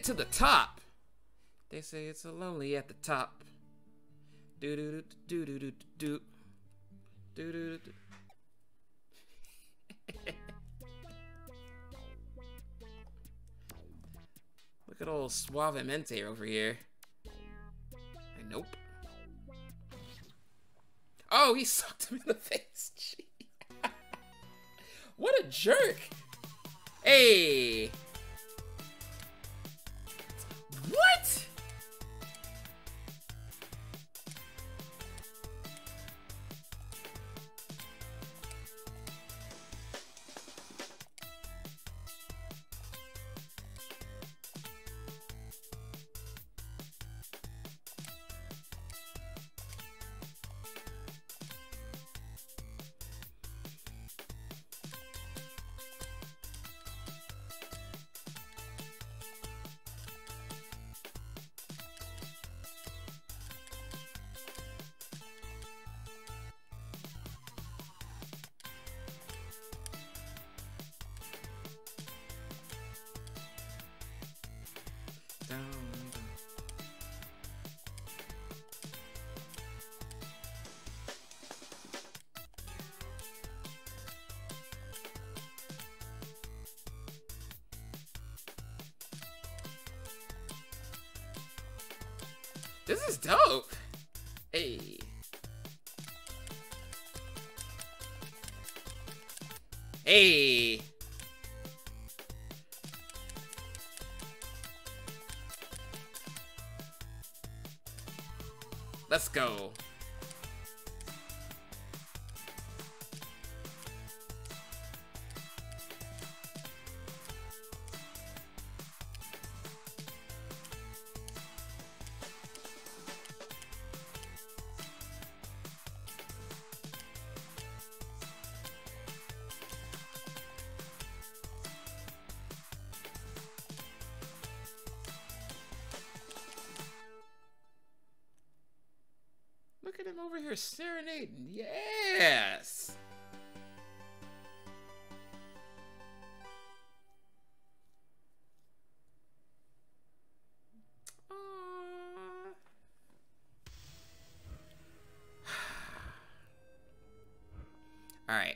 to the top. They say it's so lonely at the top. Do do do do do do do do do. Look at old Suavemente over here. Nope. Oh, he sucked him in the face. Gee. What a jerk. Hey. What? This is dope. Hey. Hey. Let's go. Look at him over here serenading. Yes. All right.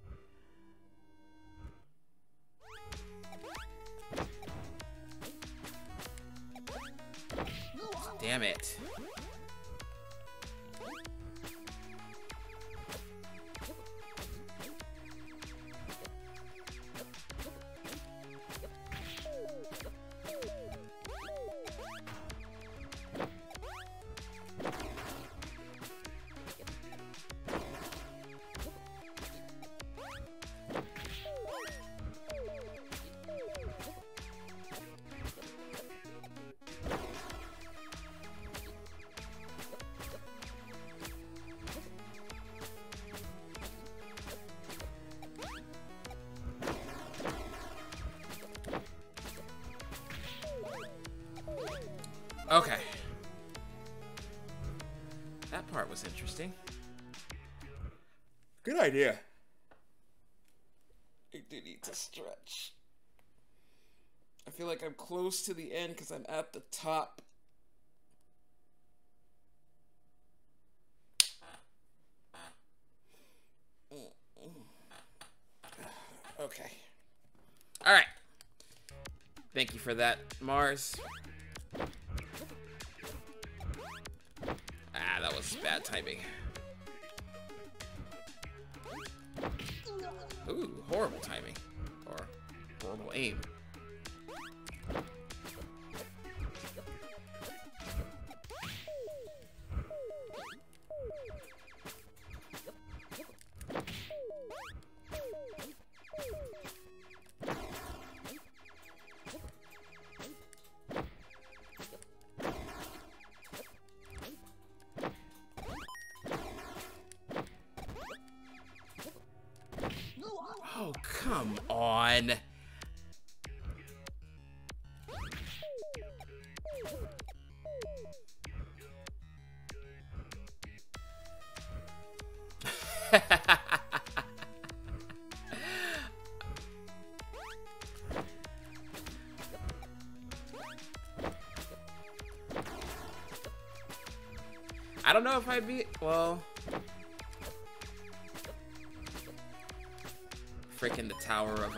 Damn it. Okay. That part was interesting. Good idea. I do need to stretch. I feel like I'm close to the end because I'm at the top. Okay. All right. Thank you for that, Mars. Ah, that was bad timing. Ooh, horrible timing. Or horrible aim. Oh, come on. know if I'd be... Well... Freaking the Tower of,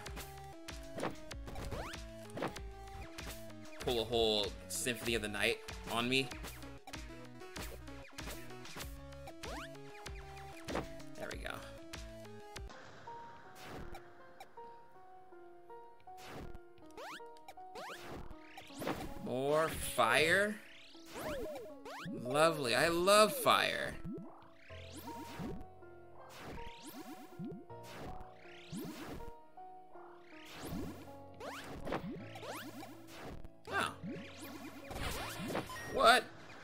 pull a whole Symphony of the Night on me. There we go. More fire? Lovely. I love fire. Oh. What?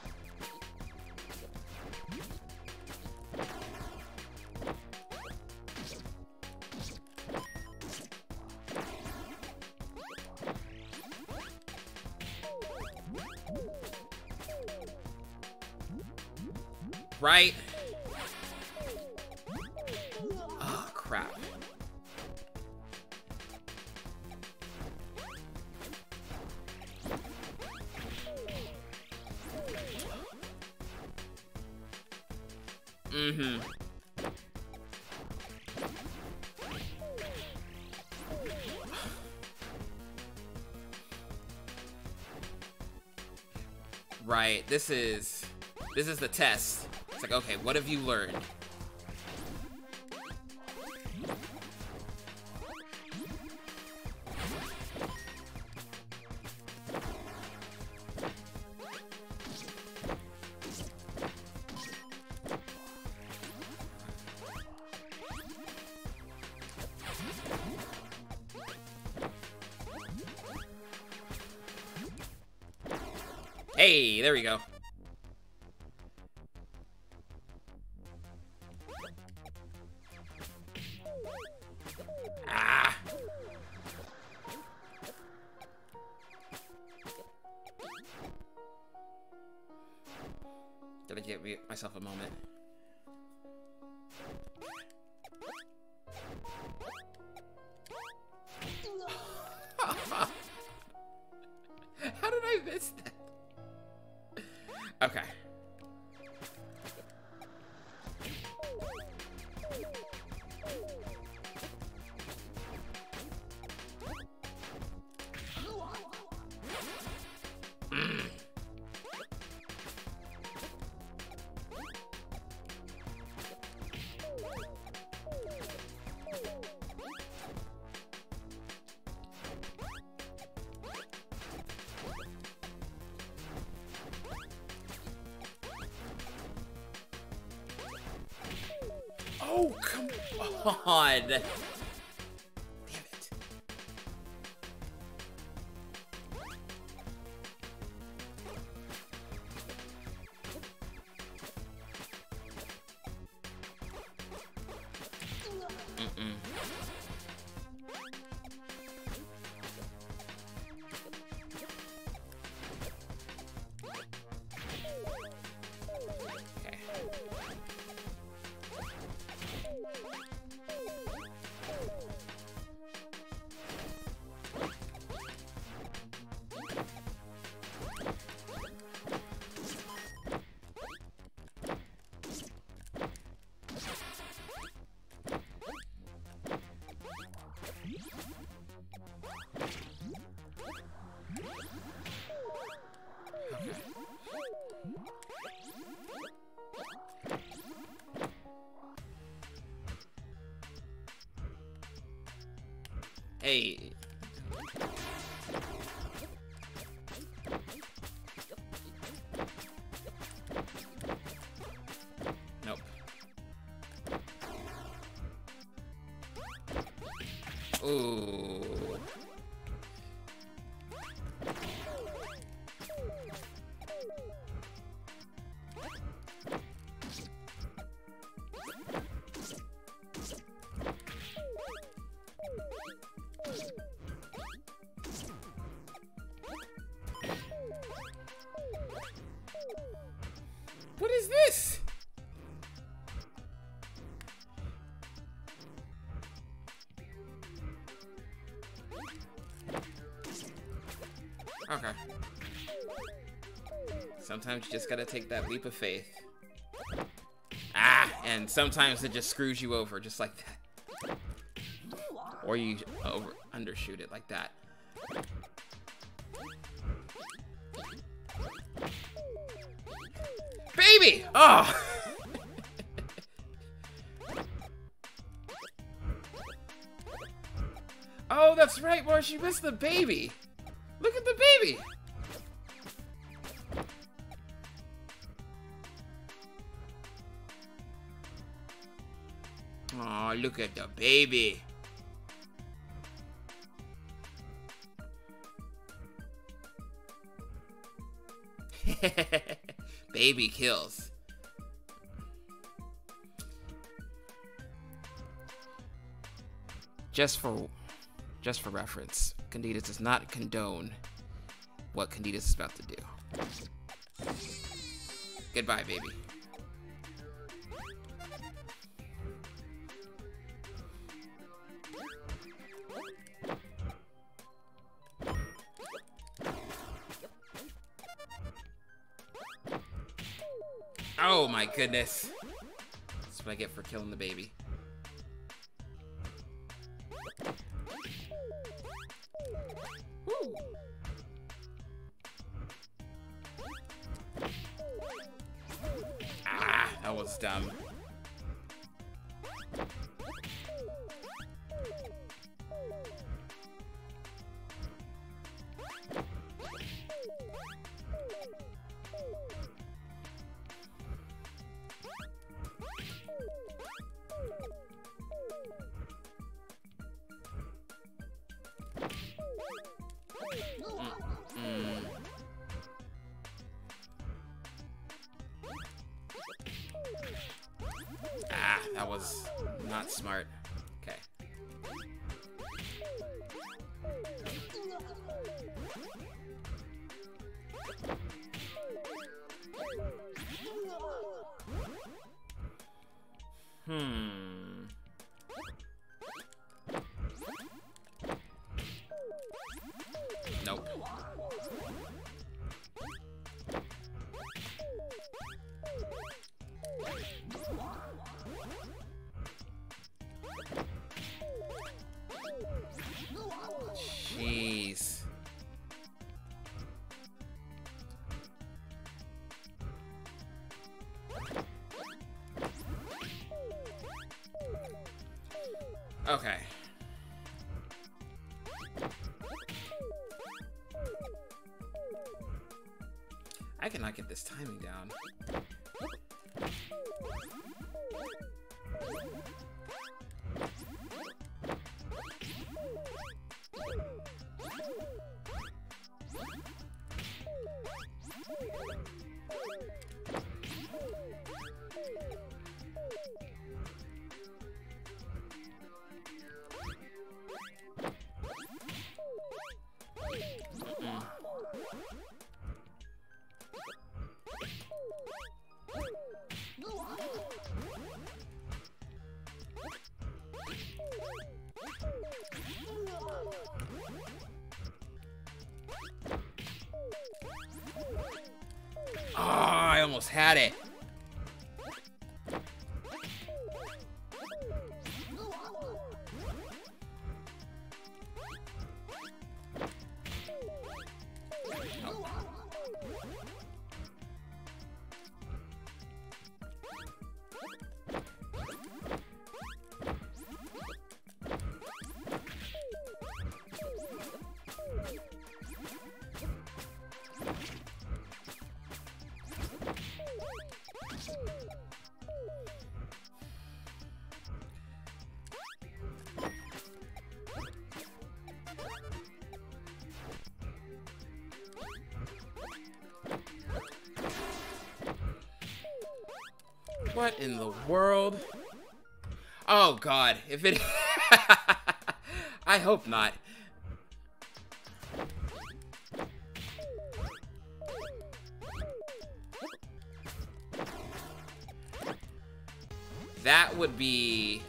Right? Oh, crap. Mm-hmm. Right, this is the test. It's like, okay, what have you learned? Hey, there we go. Ah. Gotta give myself a moment. How did I miss that? Okay. Oh, come on. Damn it. Mm-mm. Hey. Nope. Ooh. What is this? Okay. Sometimes you just gotta take that leap of faith. And sometimes it just screws you over, just like that. Or you undershoot it like that. Baby! Oh! Oh, that's right, Marsh. You missed the baby. Look at the baby. Oh, look at the baby. Baby kills. Just for reference, Candidas does not condone what Candidas is about to do. Goodbye, baby. Oh my goodness. That's what I get for killing the baby. Woo. Ah, that was dumb. Ah, that was not smart. Okay. Nope. Jeez. Okay. I cannot get this timing down. Oh, I almost had it. What in the world? Oh god, if it... I hope not. That would be...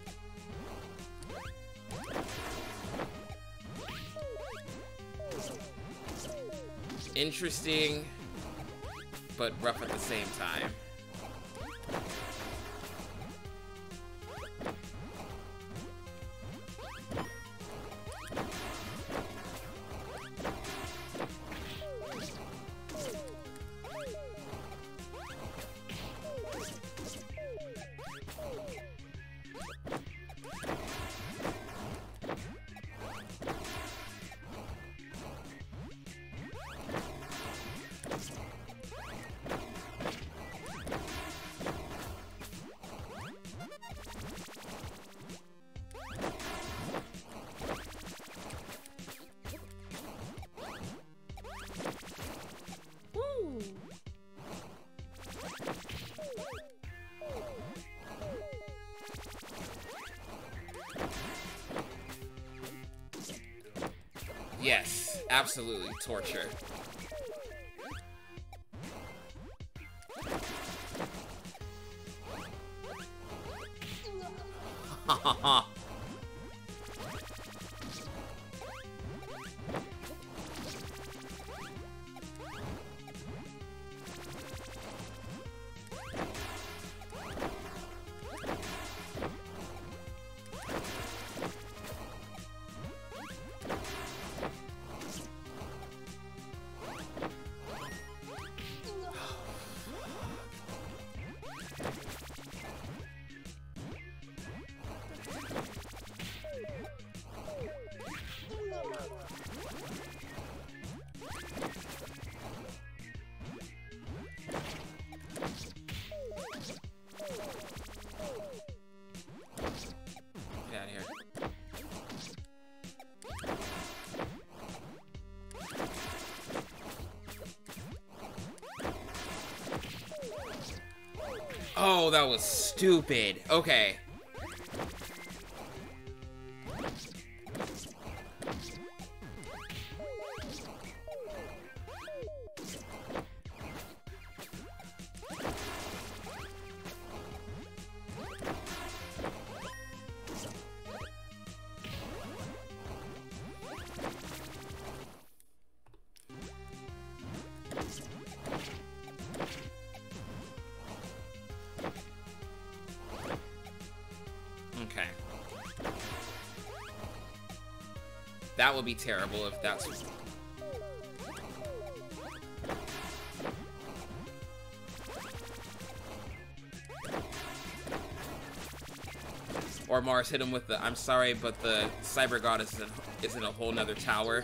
interesting, but rough at the same time. Yes, absolutely. Torture. Ha ha ha. Get out of here. Oh, that was stupid. Okay. Okay. That would be terrible if that's... Or Mars hit him with the, I'm sorry, but the Cyber Goddess is in a whole nother tower.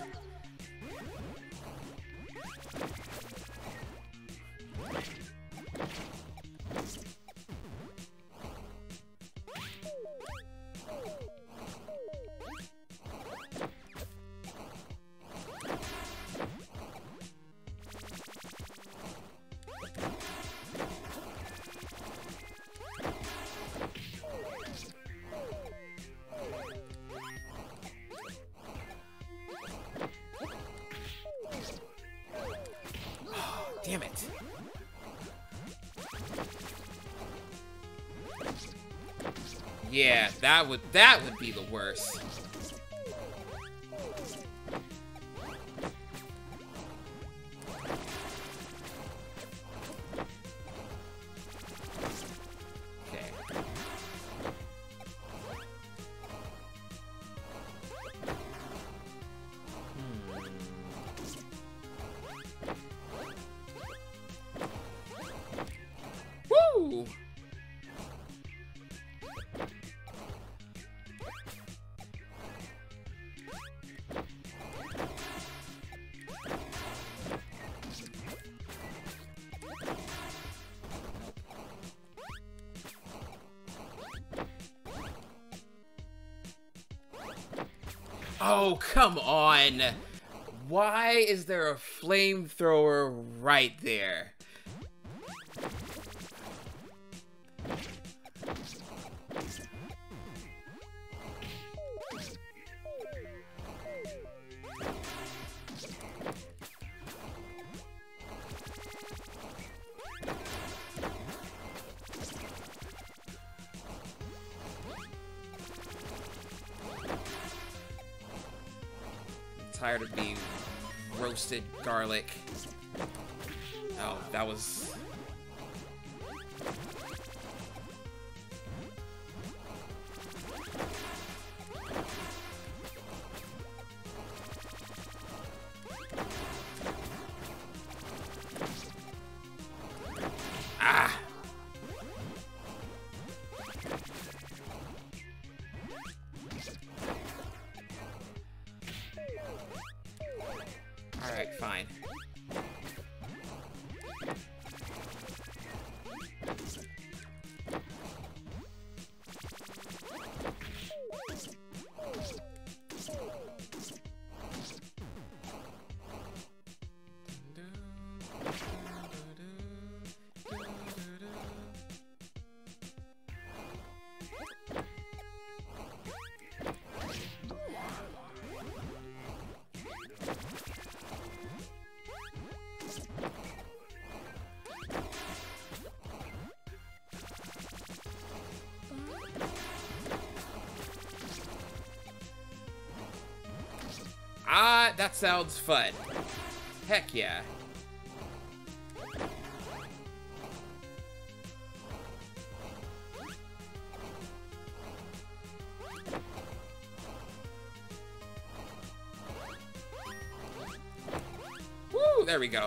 Damn it. Yeah, that would be the worst. Okay. Woo! Oh, come on! Why is there a flamethrower right there? Tired of being roasted garlic. Oh, that was... Ah! Alright, fine. That sounds fun. Heck yeah. Woo, there we go.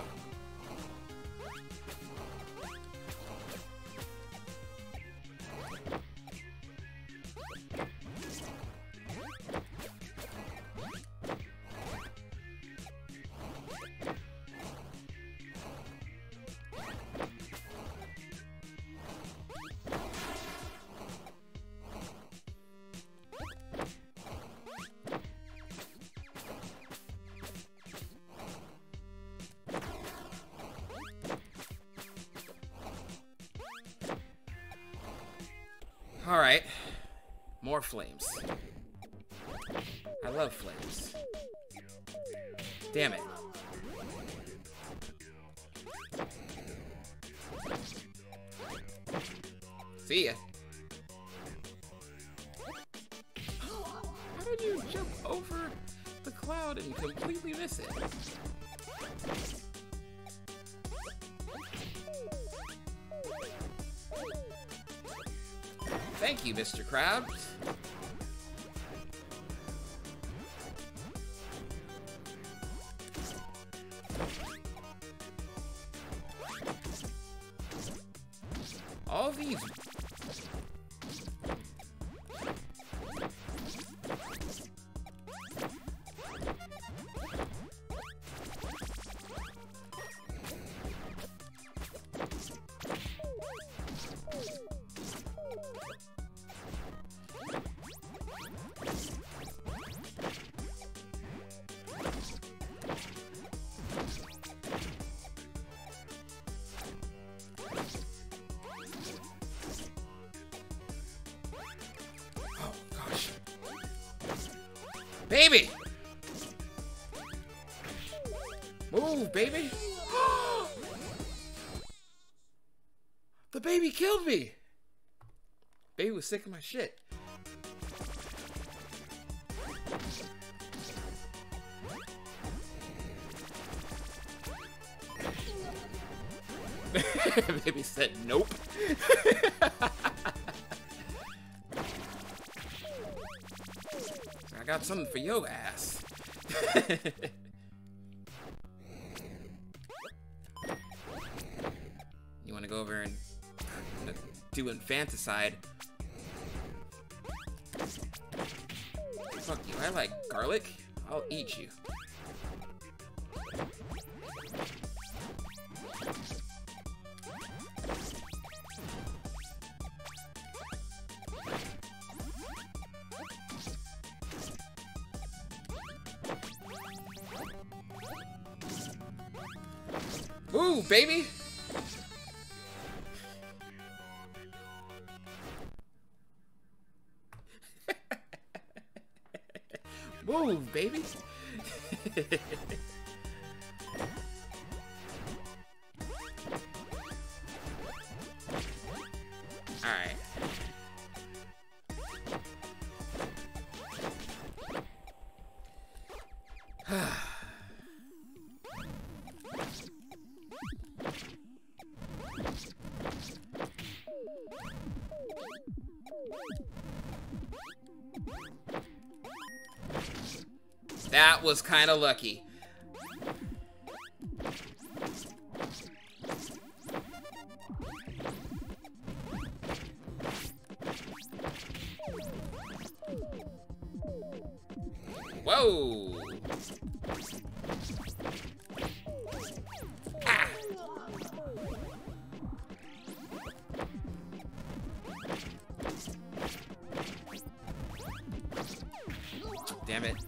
Alright. More flames. I love flames. Damn it. See ya. How did you jump over the cloud and completely miss it? Thank you, Mr. Krabs. All these... Baby! Move, baby! The baby killed me! Baby was sick of my shit. Baby said nope. I got something for your ass. You want to go over and do infanticide? Fuck you, I like garlic. I'll eat you. Move, baby! Move, baby! Alright. That was kind of lucky. Whoa! Ah. Damn it.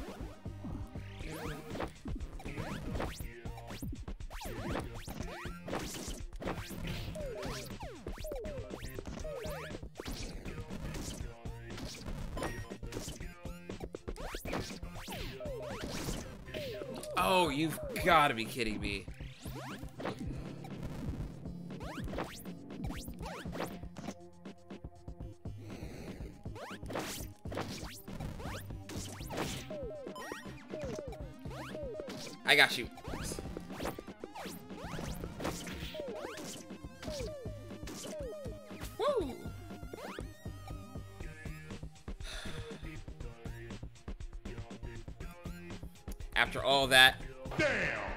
Oh, you've got to be kidding me. I got you. Woo! After all that, Damn!